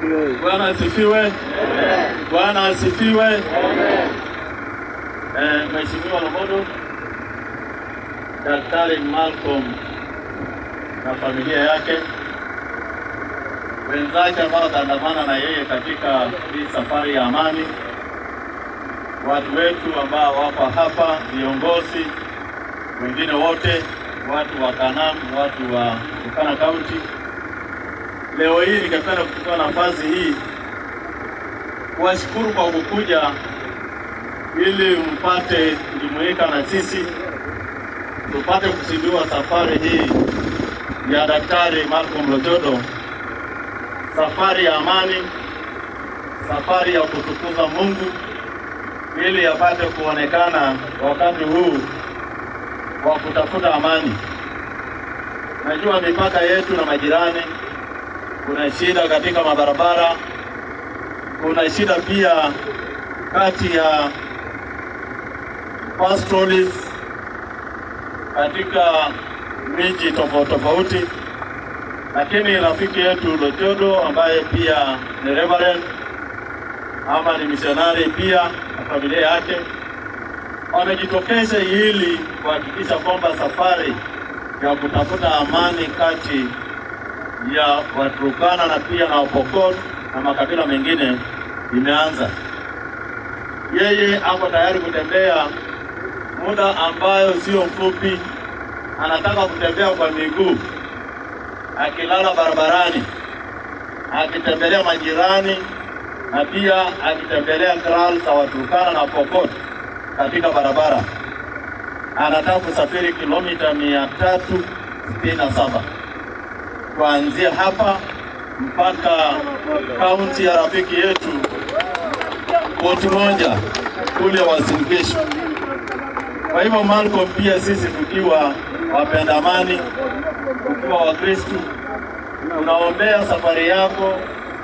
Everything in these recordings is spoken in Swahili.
Bwana asifiwe. Bwana asifiwe. Mheshimiwa Lomodo, Dr Malcom na familia yake, wenzake ambao wataandamana na yeye katika hii safari ya amani, watu wetu ambao wako hapa, viongozi wengine wote, watu wa Kanam, watu wa Turkana County. Leo hii ningependa kuchukua nafasi hii kuwashukuru kwa kukuja ili mpate kujumuika na sisi, tupate kuzindua safari hii ya Daktari Malcom Lojodo, safari ya amani, safari ya kutukuza Mungu, ili yapate kuonekana wakati huu wa kutafuta amani. Najua mipaka yetu na majirani kuna shida katika mabarabara, kuna shida pia kati ya pastoralists katika miji tofauti, lakini rafiki yetu Lojodo ambaye pia ni reverend ama ni missionary pia na familia yake wamejitokeza ili kuhakikisha kwamba safari ya kutafuta amani kati ya Waturkana na pia na Wapokot na makabila mengine imeanza. Yeye hapo tayari kutembea muda ambayo sio mfupi, anataka kutembea kwa miguu, akilala barabarani, akitembelea majirani na pia akitembelea kraal za Waturkana na Wapokot katika barabara. Anataka kusafiri kilomita 367 kuanzia hapa mpaka kaunti ya rafiki yetu Koti moja kule Wasingishu. Kwa hivyo Malcom, pia sisi tukiwa wapenda amani, tukiwa Wakristo, tunaombea safari yako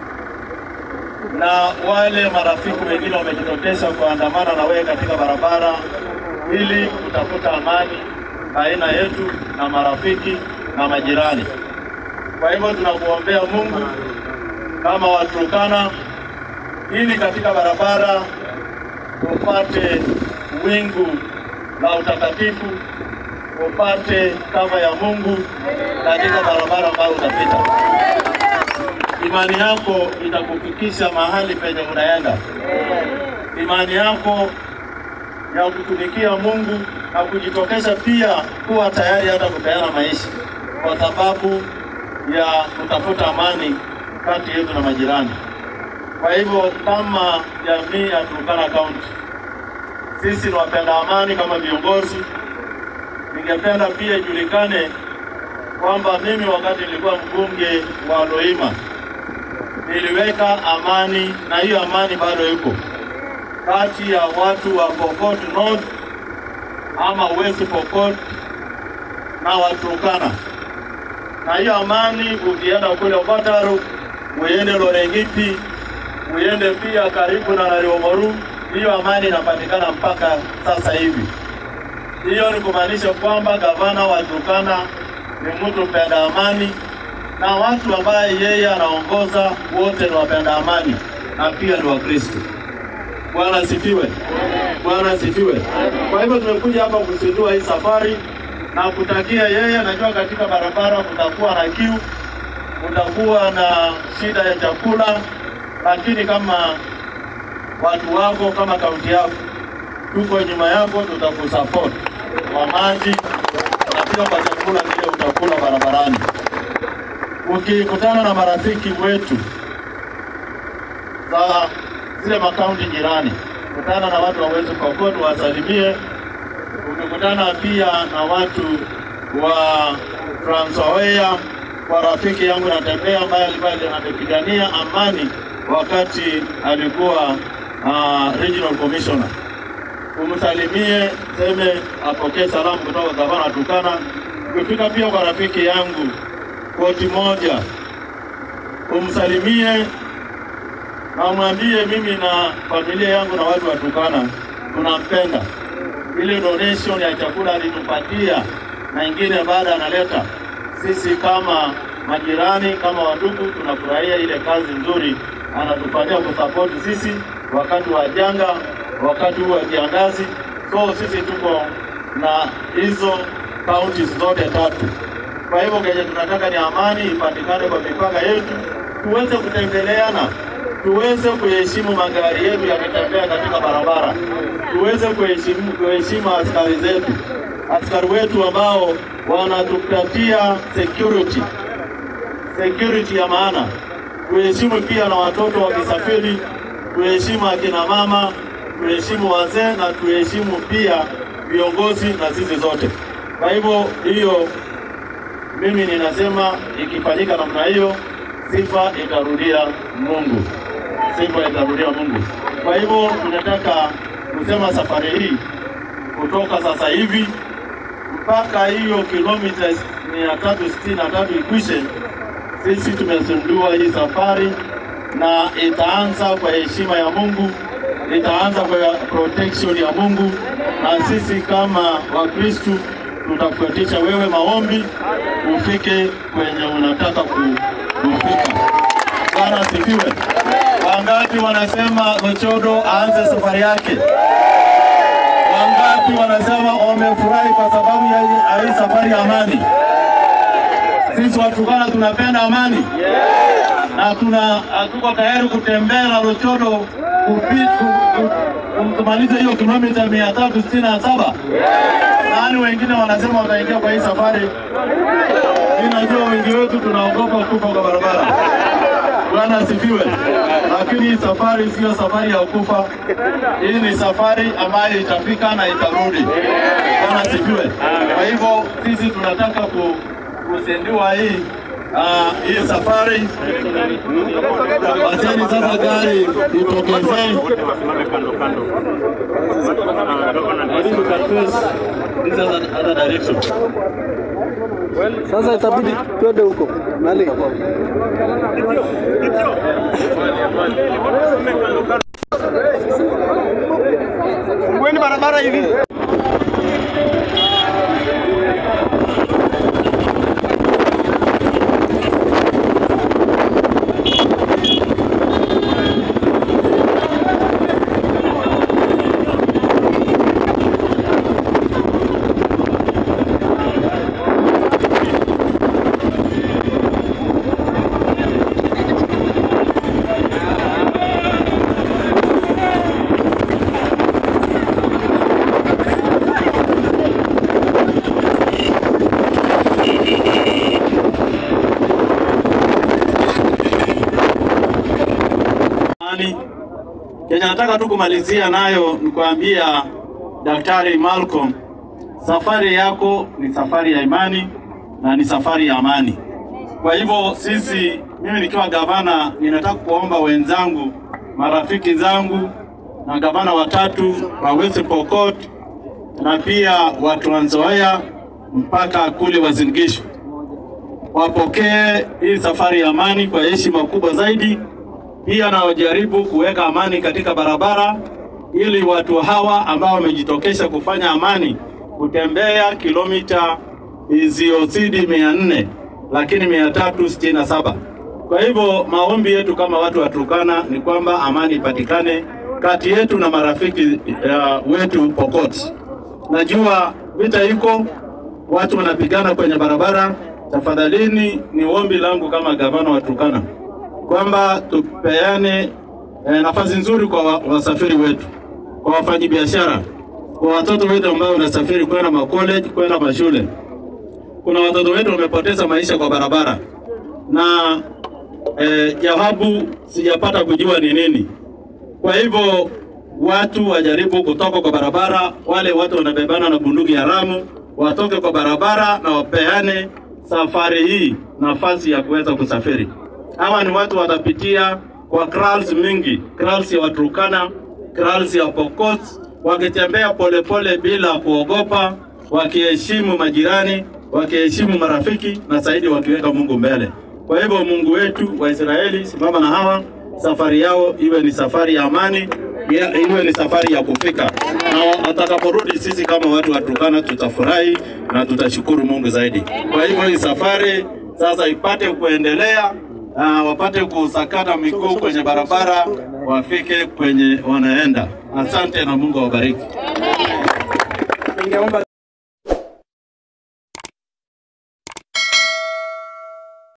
na wale marafiki wengine wamejitokeza kuandamana na wewe katika barabara ili kutafuta amani baina yetu na marafiki na majirani. Kwa hivyo tunakuombea Mungu kama Waturkana ili katika barabara upate wingu la utakatifu, upate kama ya Mungu katika barabara ambayo utapita. Imani yako itakufikisha mahali penye unaenda. Imani yako ya kutumikia Mungu na kujitokeza pia kuwa tayari hata kupeana maisha kwa sababu ya kutafuta amani kati yetu na majirani. Kwa hivyo kama jamii ya Turkana County, sisi ni wapenda amani kama viongozi. Ningependa pia ijulikane kwamba mimi wakati nilikuwa mbunge wa Loima niliweka amani, na hiyo amani bado iko kati ya watu wa Pokot North ama West Pokot na Waturkana. Na hiyo amani ukienda kule Obataro, uende Lorengipi, uende pia karibu na Nariomoru, hiyo amani inapatikana mpaka sasa hivi. Hiyo ni kumaanisha kwamba gavana wa Turkana ni mtu mpenda amani, na watu ambaye yeye anaongoza wote ni wapenda amani na pia ni Wakristo. Bwana asifiwe. Bwana asifiwe. Kwa hivyo tumekuja hapa kuzindua hii safari na kutakia yeye. Najua katika barabara kutakuwa na kiu, kutakuwa na shida ya chakula, lakini kama watu wako, kama kaunti yako, tuko nyuma yako, tutakusupport kwa maji na pia kwa chakula kile utakula barabarani. Ukikutana na marafiki wetu za zile makaunti jirani, kutana na watu waweze Pokot wasalimie. Ukikutana pia na watu wa Transawea, kwa rafiki yangu natembea ambaye alikuwa anapigania amani wakati alikuwa regional commissioner, umsalimie, seme apokee salamu kutoka gavana Turkana. Ukifika pia kwa rafiki yangu Koti moja, umsalimie na umwambie mimi na familia yangu na watu wa Turkana tunampenda. Ile donation ya chakula alitupatia na ingine baada analeta, sisi kama majirani, kama wadugu, tunafurahia ile kazi nzuri anatufanyia kusupport sisi wakati wa janga, wakati wa kiangazi. So sisi tuko na hizo counties zote tatu. Kwa hivyo kenye tunataka ni amani ipatikane kwa mipaka yetu, tuweze kutembeleana, tuweze kuheshimu magari yetu yakitembea katika barabara, tuweze kuheshimu askari zetu, askari wetu ambao wanatupatia security ya maana. Kuheshimu pia na watoto wakisafiri, kuheshimu akina mama, kuheshimu wazee na kuheshimu pia viongozi na sisi zote. Kwa hivyo hiyo mimi ninasema ikifanyika namna hiyo, sifa itarudia Mungu. Sifa itarudia Mungu. Kwa hivyo tunataka kusema safari hii kutoka sasa hivi mpaka hiyo kilomita 363 ikwishe, sisi tumezindua hii safari na itaanza kwa heshima ya Mungu, itaanza kwa protection ya Mungu, na sisi kama Wakristo tutakufuatisha wewe maombi ufike kwenye unataka kufika. Bwana asifiwe. Wangapi wanasema Lochodo aanze safari yake? Wangapi wanasema wamefurahi kwa sababu ya hii safari ya amani? Sisi Waturkana tunapenda amani. Na tuko tayari kutembea na Lochodo kumaliza hiyo kilomita 367. Nani wengine wanasema wataingia kwa hii safari? Ninajua wengi wetu tunaogopa kufa kwa barabara. Bwana asifiwe. Lakini hii safari sio safari ya kufa. Hii ni safari ambayo itafika na itarudi. Bwana asifiwe. Kwa hivyo sisi tunataka kuzindua hii safari. Wacheni sasa gari itokeze. Sasa itabidi twende huko. Nani? Fungueni barabara hivi. Kenya nataka tu kumalizia nayo ni kuambia Daktari Malcom, safari yako ni safari ya imani na ni safari ya amani. Kwa hivyo sisi, mimi nikiwa gavana, ninataka kuomba wenzangu, marafiki zangu na gavana watatu wa West Pokot na pia wa Trans Nzoia mpaka kule Uasin Gishu, wapokee hii safari ya amani kwa heshima kubwa zaidi. Pia na wajaribu kuweka amani katika barabara ili watu hawa ambao wamejitokesha kufanya amani kutembea kilomita isiyozidi 400 lakini 367. Kwa hivyo maombi yetu kama watu wa Turkana ni kwamba amani ipatikane kati yetu na marafiki wetu Pokot. Najua vita iko, watu wanapigana kwenye barabara. Tafadhalini ni ombi langu kama gavana wa Turkana kwamba tupeane nafasi nzuri kwa wasafiri wetu, kwa wafanyabiashara, kwa watoto wetu ambao wanasafiri kwenda college, kwenda mashule. Kuna watoto wetu wamepoteza maisha kwa barabara na jawabu sijapata kujua ni nini. Kwa hivyo watu wajaribu kutoka kwa barabara, wale watu wanabebana na bunduki haramu watoke kwa barabara na wapeane safari hii nafasi ya kuweza kusafiri. Hawa ni watu watapitia kwa kraals mingi, kraals ya Turkana, kraals ya Pokot, wakitembea polepole bila kuogopa, wakiheshimu majirani, wakiheshimu marafiki na zaidi wakiweka Mungu mbele. Kwa hivyo Mungu wetu wa Israeli, simama na hawa, safari yao iwe ni safari ya amani, iwe ni safari ya kufika. Na watakaporudi sisi kama watu wa Turkana tutafurahi na tutashukuru Mungu zaidi. Kwa hivyo hii safari sasa ipate kuendelea, wapate kusakata miguu kwenye barabara, wafike kwenye wanaenda. Asante na Mungu awabariki.